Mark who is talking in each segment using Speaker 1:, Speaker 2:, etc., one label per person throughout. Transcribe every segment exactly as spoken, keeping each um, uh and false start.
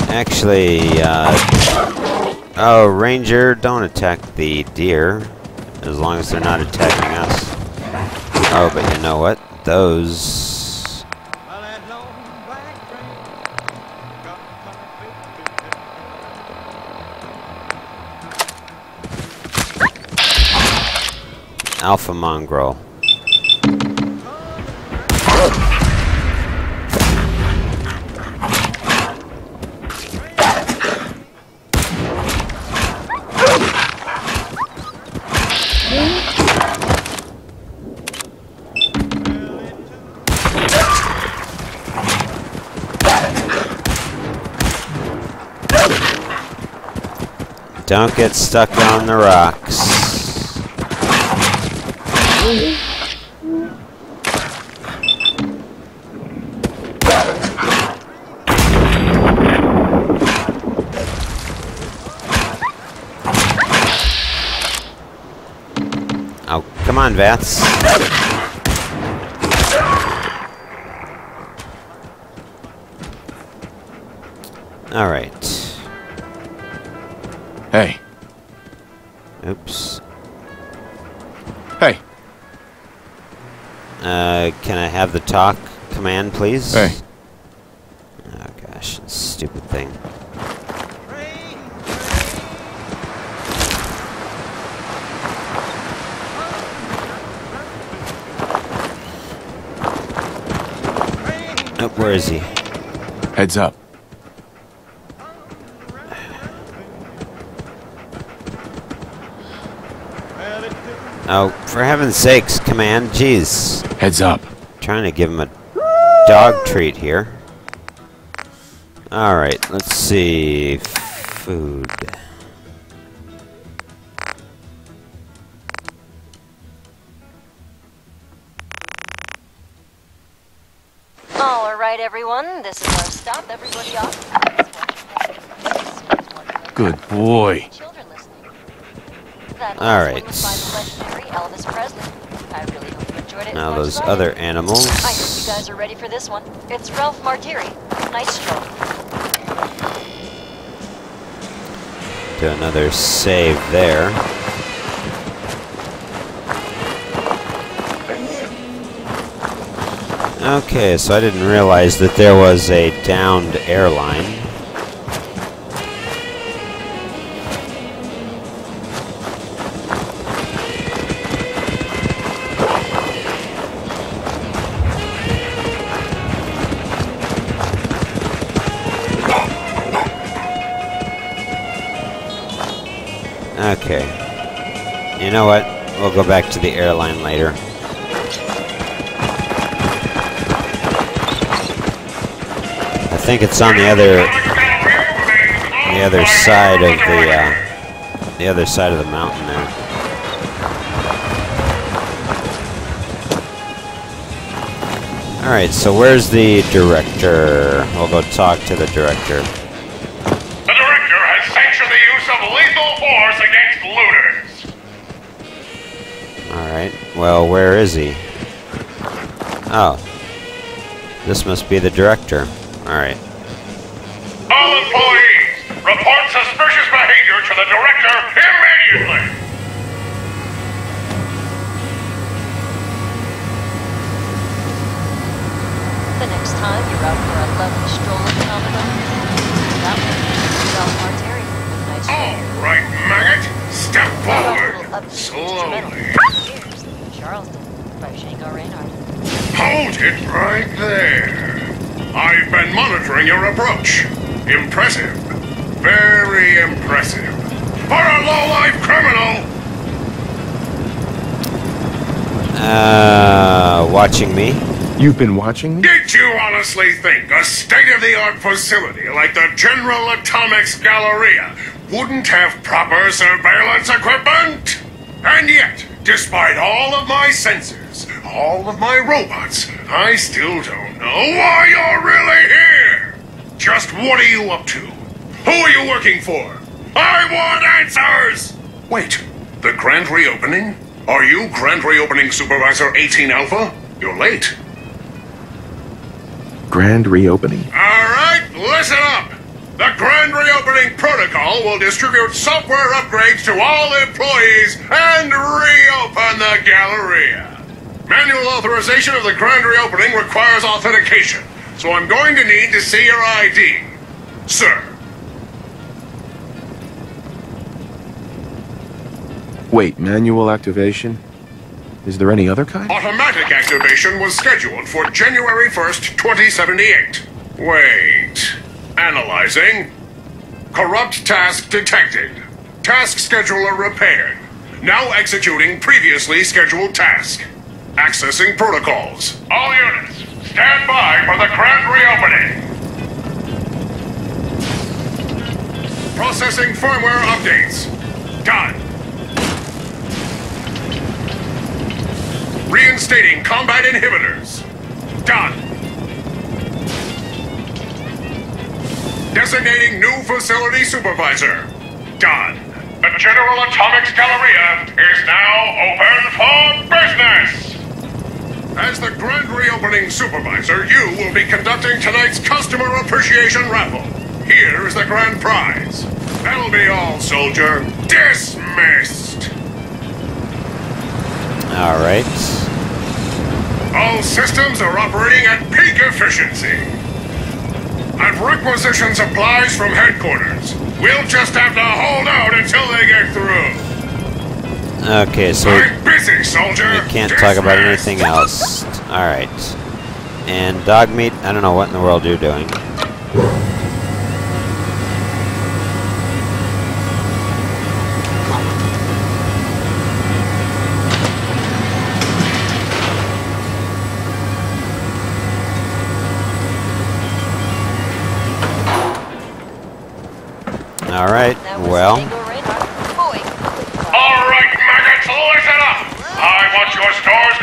Speaker 1: Actually, uh... oh, Ranger, don't attack the deer. As long as they're not attacking us. Oh, but you know what? Those... Alpha Mongrel. Don't get stuck on the rocks. Oh, come on, Vats. All right.
Speaker 2: Hey.
Speaker 1: Oops.
Speaker 2: Hey.
Speaker 1: Uh, can I have the talk command, please?
Speaker 2: Hey.
Speaker 1: Oh gosh, this stupid thing. Oh, where is he?
Speaker 2: Heads up.
Speaker 1: Oh, for heaven's sakes, command, jeez.
Speaker 2: Heads up.
Speaker 1: Trying to give him a dog treat here. Alright, let's see. Food.
Speaker 3: Alright, everyone, this is our stop. Everybody off.
Speaker 2: Good boy.
Speaker 1: All right. Now those other animals.
Speaker 3: I hope you guys are ready for this one. It's Ralph Martiri. Nice stroke.
Speaker 1: Do another save there. Okay, so I didn't realize that there was a downed airline. Okay. You know what? We'll go back to the airline later. I think it's on the other the other side of the uh, the other side of the mountain there. All right. So where's the director? We'll go talk to the director. Alright, well, where is he? Oh. This must be the director. Alright.
Speaker 4: All employees, report suspicious behavior to the director immediately!
Speaker 3: The next time you're out for a lovely stroll at the Commodore, that way, Ralph Martiri. Nice
Speaker 4: All right, maggot, step forward. Slowly.
Speaker 3: Charleston by Shango Reinhardt.
Speaker 4: Hold it right there. I've been monitoring your approach. Impressive. Very impressive. For a low-life criminal!
Speaker 1: Uh, watching me?
Speaker 2: You've been watching me?
Speaker 4: Did you honestly think a state-of-the-art facility like the General Atomics Galleria wouldn't have proper surveillance equipment? And yet, despite all of my sensors, all of my robots, I still don't know why you're really here! Just what are you up to? Who are you working for? I want answers! Wait, the grand reopening? Are you Grand Reopening Supervisor eighteen Alpha? You're late.
Speaker 2: Grand reopening.
Speaker 4: Alright, listen up! The grand reopening protocol will distribute software upgrades to all employees and reopen the Galleria. Manual authorization of the grand reopening requires authentication, so I'm going to need to see your I D. Sir.
Speaker 2: Wait, manual activation? Is there any other kind?
Speaker 4: Automatic activation was scheduled for January first, twenty seventy-eight. Wait. Analyzing. Corrupt task detected. Task scheduler repaired. Now executing previously scheduled task. Accessing protocols. All units, stand by for the grand reopening. Processing firmware updates. Done. Reinstating combat inhibitors. Done. Designating new facility supervisor. Done. The General Atomics Galleria is now open for business! As the grand reopening supervisor, you will be conducting tonight's customer appreciation raffle. Here is the grand prize. That'll be all, soldier. Dismissed!
Speaker 1: Alright.
Speaker 4: All systems are operating at peak efficiency. I've requisitioned supplies from headquarters. We'll just have to hold out until they get through.
Speaker 1: Okay, so
Speaker 4: I'm busy, soldier.
Speaker 1: we can't talk about anything else. Alright. And dog meat, I don't know what in the world you're doing. Alright,
Speaker 3: That was
Speaker 1: well.
Speaker 3: Tango Radar. Boy.
Speaker 4: All right, maggots, listen up. I want your stores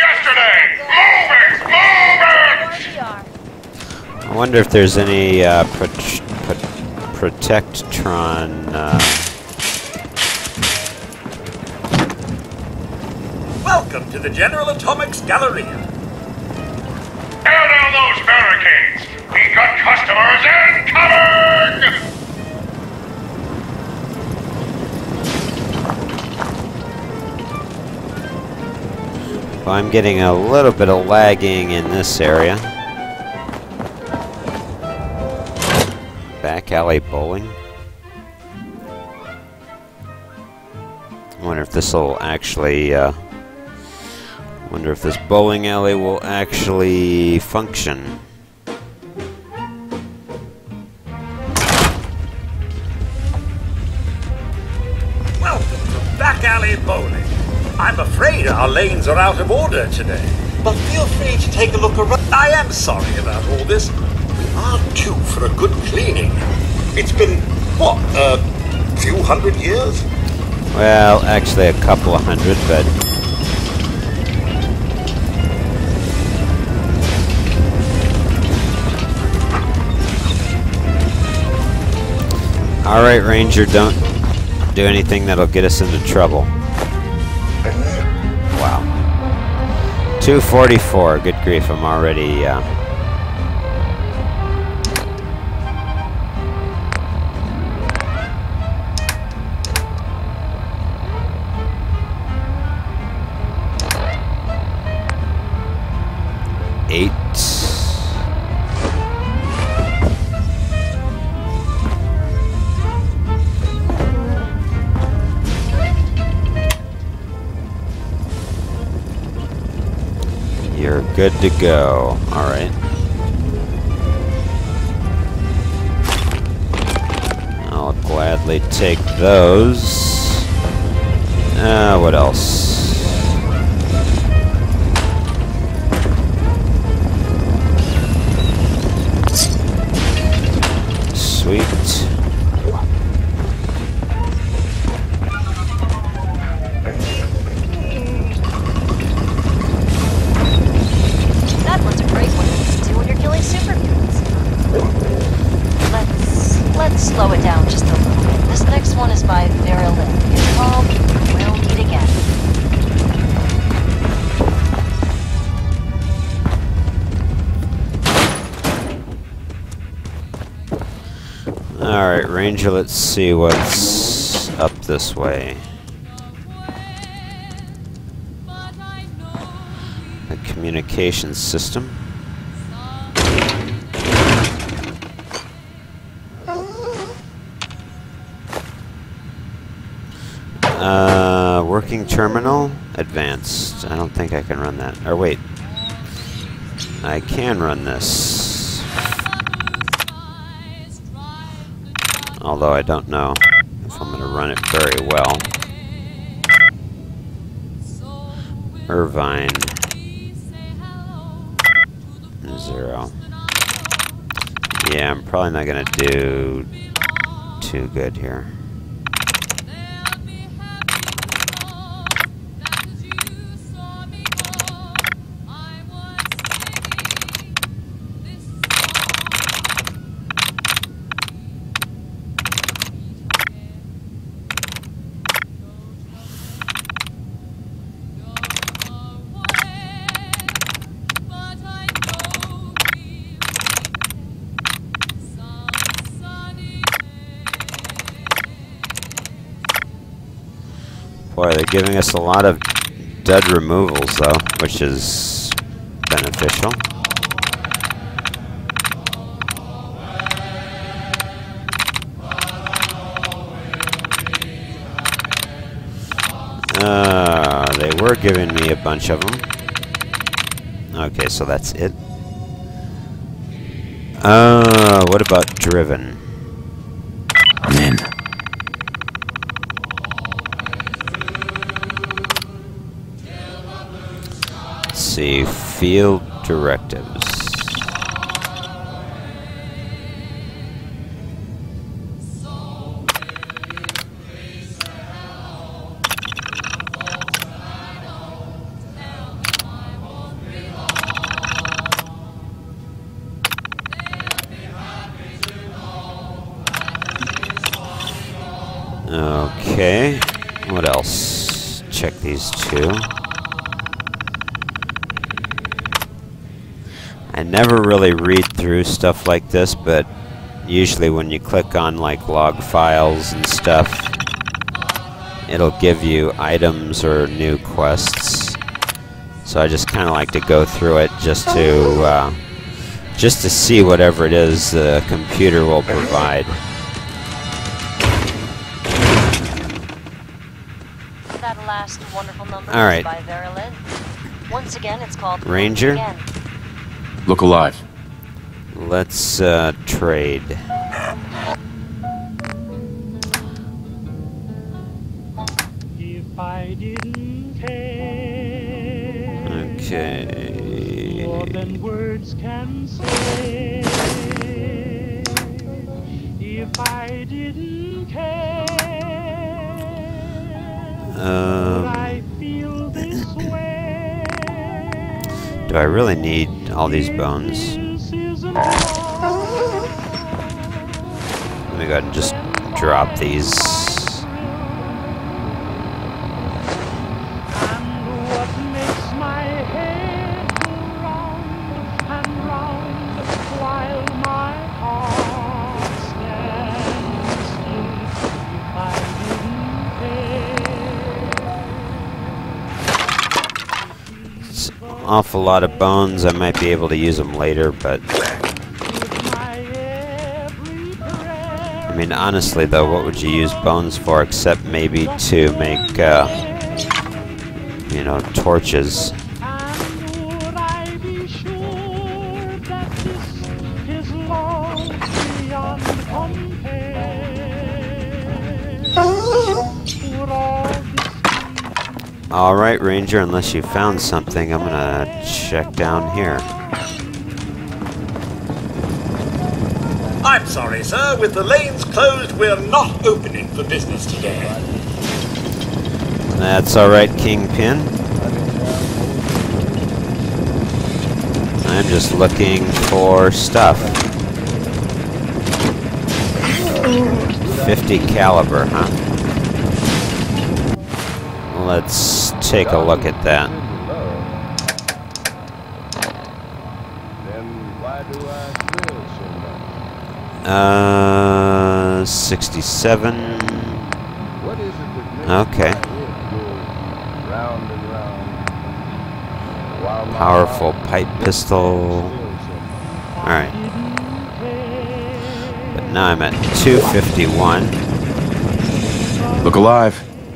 Speaker 4: cleaned yesterday. Move it! Move it!
Speaker 1: I wonder if there's any uh, pro pro Protectron. Uh...
Speaker 5: Welcome to the General Atomics Galleria.
Speaker 4: Tear down those barricades. We've got customers incoming!
Speaker 1: Well, I'm getting a little bit of lagging in this area. Back alley bowling. I wonder if this will actually. Uh, wonder if this bowling alley will actually function.
Speaker 5: Welcome to Back Alley Bowling. I'm afraid our lanes are out of order today. But feel free to take a look around. I am sorry about all this. We are due for a good cleaning. It's been, what, a few hundred years?
Speaker 1: Well, actually a couple of hundred, but... Alright, Ranger, don't do anything that'll get us into trouble. Wow. two forty-four, good grief, I'm already... Uh, eight. You're good to go. All right. I'll gladly take those. Uh, what else? Sweet.
Speaker 3: That one's a great one to listen to when you're killing super mutants. Let's let's slow it down just a little bit. This next one is by Vera Lynn. It's called We'll Meet Again.
Speaker 1: Ranger, let's see what's up this way. The communications system. Uh, working terminal, advanced. I don't think I can run that. Or wait, I can run this. Although I don't know if I'm going to run it very well. Irvine. Zero. Yeah, I'm probably not going to do too good here. Boy, they're giving us a lot of dud removals, though, which is beneficial. Uh, they were giving me a bunch of them. Okay, so that's it. Uh, what about driven?
Speaker 2: I'm in.
Speaker 1: See, field directives. Okay, what else? Check these two. I never really read through stuff like this, but usually when you click on like log files and stuff, it'll give you items or new quests. So I just kind of like to go through it just to uh, just to see whatever it is the computer will provide.
Speaker 3: That last wonderful number
Speaker 1: All right.
Speaker 3: is by Verilyn. Once again, it's called
Speaker 1: Ranger?
Speaker 3: Again.
Speaker 2: Look alive.
Speaker 1: Let's uh, trade.
Speaker 6: If I didn't care
Speaker 1: Okay.
Speaker 6: more than words can say, if I didn't care,
Speaker 1: Um,
Speaker 6: would I feel this way?
Speaker 1: do I really need all these bones?
Speaker 6: This isn't
Speaker 1: Let me go ahead and just drop these.
Speaker 6: And what makes my head go round and round while my heart stands still if I didn't care?
Speaker 1: It's an awful lot of bones. I might be able to use them later, but
Speaker 6: My every breath
Speaker 1: I mean, honestly though, what would you use bones for except maybe to make, uh, you know, torches?
Speaker 6: and would I be sure that this is love beyond compare? Would all this
Speaker 1: Alright, Ranger, unless you found something, I'm gonna check down here.
Speaker 5: I'm sorry, sir. With the lanes closed, we're not opening for business today.
Speaker 1: That's alright, Kingpin. I'm just looking for stuff. fifty caliber, huh? Let's take a look at that. Uh, sixty-seven. Okay. Powerful pipe pistol. Alright. But now I'm at two fifty-one.
Speaker 2: Look alive.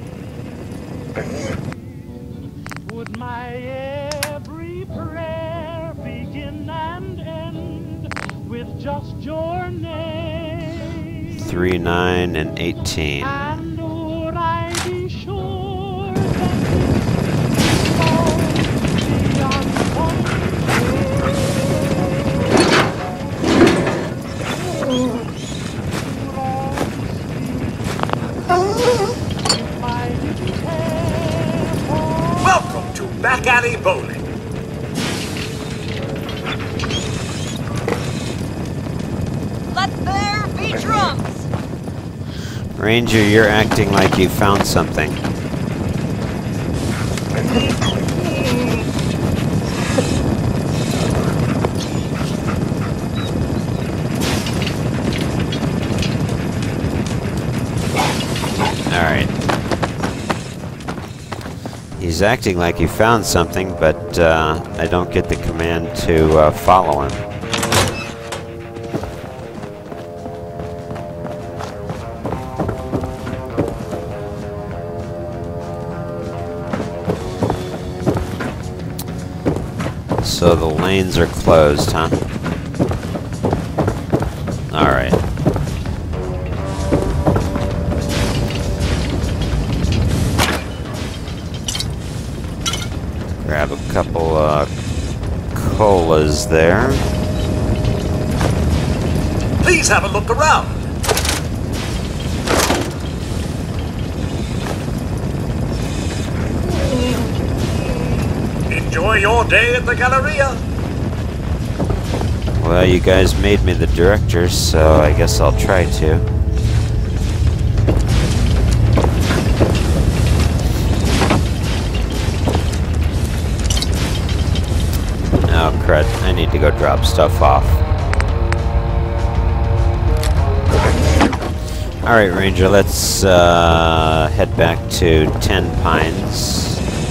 Speaker 6: Would my every prayer begin and end with just your name?
Speaker 1: three, nine, and eighteen.
Speaker 6: And would I be sure that this beyond
Speaker 5: Welcome to Back Alley Bowling.
Speaker 3: Let there be drums!
Speaker 1: Ranger, you're acting like you found something. Alright. He's acting like he found something, but uh, I don't get the command to uh, follow him. So the lanes are closed, huh? Alright. Grab a couple uh, colas there.
Speaker 5: Please have a look around. Enjoy your day at the Galleria.
Speaker 1: Well, you guys made me the director, so I guess I'll try to. Oh, crud. I need to go drop stuff off. Alright, Ranger, let's uh, head back to Ten Pines.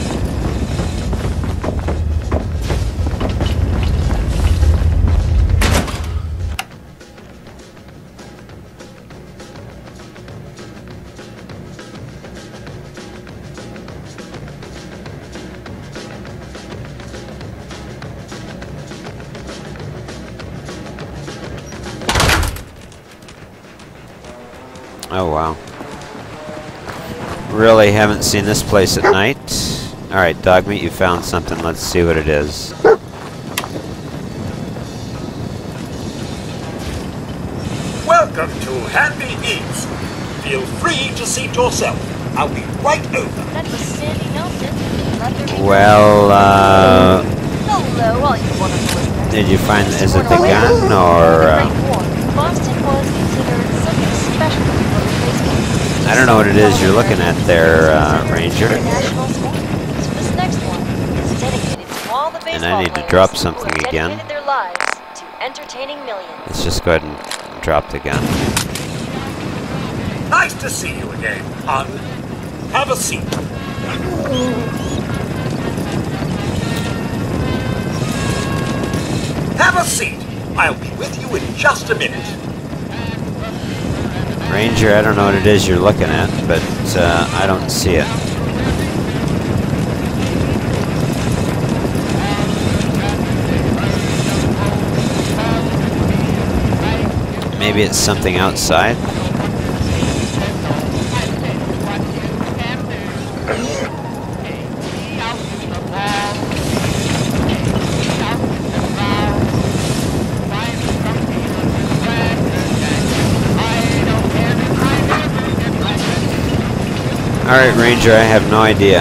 Speaker 1: Oh, wow. Really haven't seen this place at night. Alright, Dogmeat, you found something. Let's see what it is.
Speaker 5: Welcome to Handy Eats. Feel free to seat yourself. I'll be right over.
Speaker 3: That was Sandy Nelson. Let there be
Speaker 1: Well, uh...
Speaker 3: Hello, all you wonderful listeners.
Speaker 1: did you find... is it the gun, or...
Speaker 3: During the
Speaker 1: Uh,
Speaker 3: Great War, Boston was considered something special for the baseball.
Speaker 1: I don't know what it is you're looking at there, uh, Ranger.
Speaker 3: National sport. So this next one is dedicated to all the
Speaker 1: And
Speaker 3: baseball
Speaker 1: I need to
Speaker 3: players
Speaker 1: drop
Speaker 3: who
Speaker 1: something
Speaker 3: have
Speaker 1: again.
Speaker 3: dedicated their lives to entertaining millions.
Speaker 1: Let's just go ahead and drop the gun.
Speaker 5: Nice to see you again, hon. Have a seat. Have a seat. I'll be with you in just a minute.
Speaker 1: Ranger, I don't know what it is you're looking at, but uh, I don't see it. Maybe it's something outside? Alright, Ranger, I have no idea.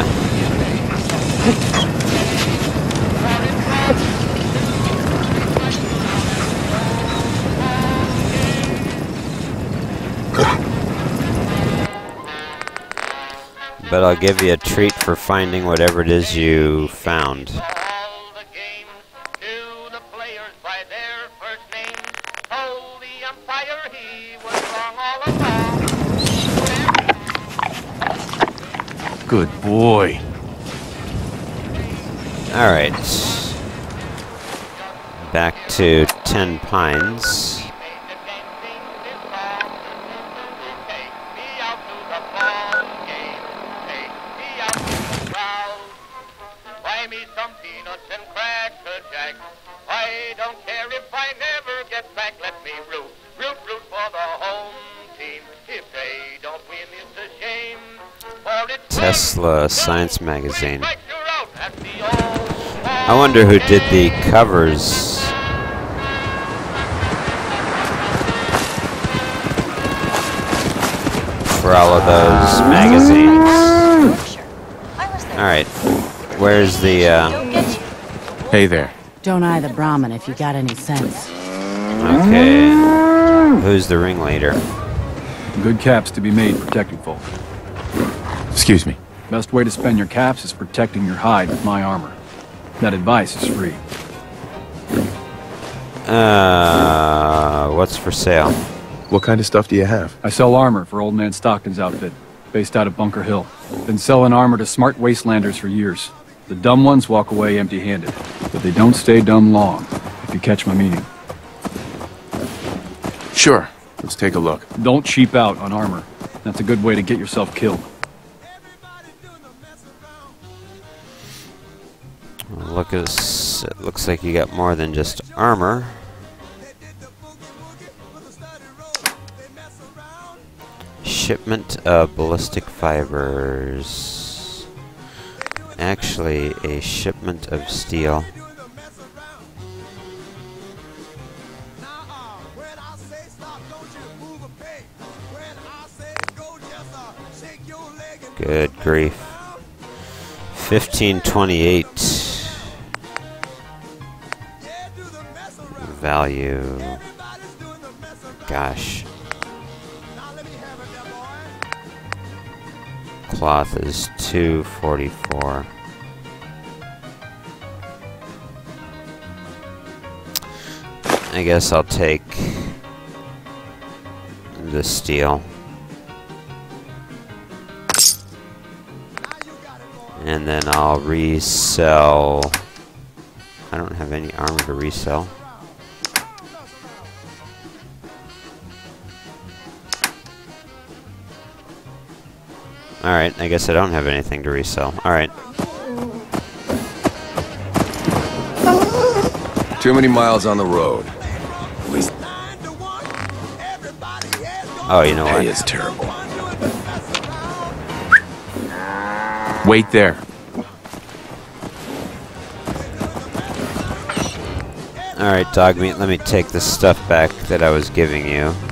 Speaker 1: But I'll give you a treat for finding whatever it is you found.
Speaker 7: Call the game to the players by their first name. Told the umpire he was wrong all along.
Speaker 2: Good boy.
Speaker 1: Alright. Back to Ten Pines.
Speaker 7: Buy me some peanuts and cracker jack. I don't care if I never get back. Let me root, root, root for the home team. If they don't win, it's a shame. For it's
Speaker 1: Tesla Science Magazine. I wonder who did the covers. For all of those magazines.
Speaker 3: Sure. I was there.
Speaker 1: Alright. Where's the, uh...
Speaker 3: Don't get you.
Speaker 2: Hey there.
Speaker 8: Don't eye the Brahmin if you got any sense.
Speaker 1: Okay. Who's the ringleader?
Speaker 9: Good caps to be made protecting folk.
Speaker 2: Excuse me.
Speaker 9: Best way to spend your caps is protecting your hide with my armor. That advice is free.
Speaker 1: Uh... What's for sale?
Speaker 2: What kind of stuff do you have?
Speaker 9: I sell armor for Old Man Stockton's outfit, based out of Bunker Hill. Been selling armor to smart wastelanders for years. The dumb ones walk away empty-handed, but they don't stay dumb long, if you catch my meaning.
Speaker 2: Sure. Let's take a look.
Speaker 9: Don't cheap out on armor. That's a good way to get yourself killed.
Speaker 1: Look at this. It looks like you got more than just armor. Shipment of ballistic fibers. Actually, a shipment of steel. Good grief. fifteen twenty-eight. Value. Gosh. Cloth is two forty-four. I guess I'll take the steel. And then I'll resell. I don't have any armor to resell. Alright, I guess I don't have anything to resell. Alright.
Speaker 2: Too many miles on the road.
Speaker 1: Oh, you know what?
Speaker 2: Pay is terrible. Wait there.
Speaker 1: Alright, dog meat, let me take the stuff back that I was giving you.